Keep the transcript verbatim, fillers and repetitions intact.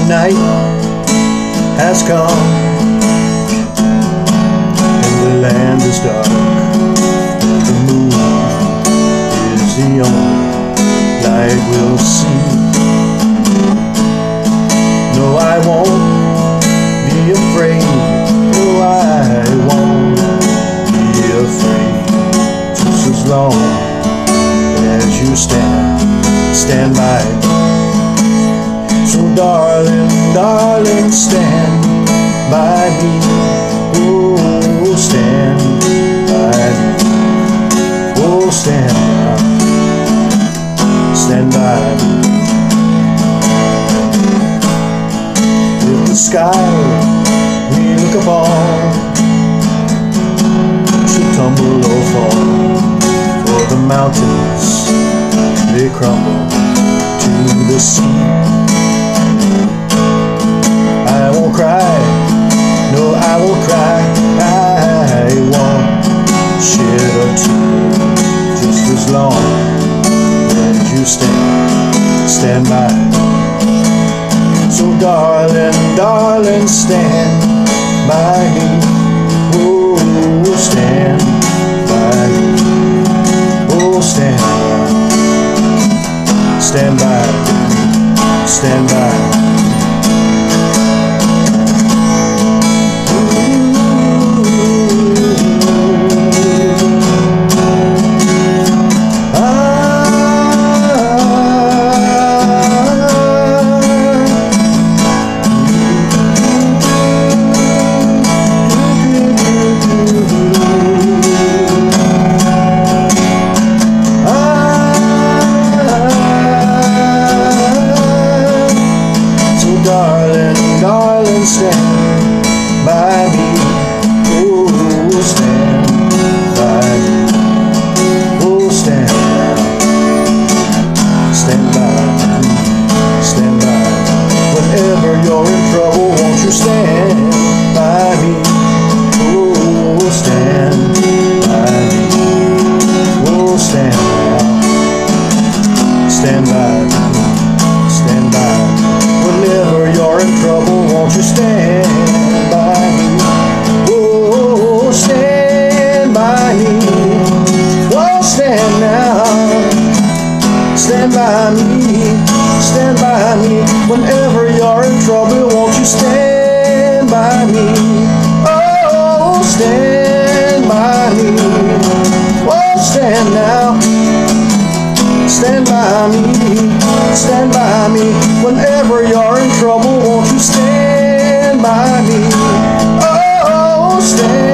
night has come, and the land is dark. The moon is the only light we'll see. No, I won't be afraid. No, I won't be afraid. Just as long as you stand, stand by me. So darling, darling, stand by me. Oh, stand by me. Oh, stand by, stand by me. If the sky we look upon should tumble or fall, for the mountains they crumble to the sea, I won't cry, no, I won't cry. I won't shed a tear, just as long as you stand, stand by. So darling, darling, stand by me. Oh, stand by me. Oh, stand, stand by, stand by. Darling, darling, stand by me. Oh, stand by me. Oh, stand, stand by me. Stand by me. Whenever you're in trouble, won't you stand by me? Oh, stand by me. Oh, stand, stand by me. Stand by me. Whenever you're in trouble, won't you stand by me? Oh, stand by me. Oh, stand now. Stand by me. Stand by me. Whenever you're in trouble, won't you stand by me? Oh, stand by me. Oh, stand now. Stand by me, stand by me. Whenever you're in trouble, won't you stand by me? Oh, stand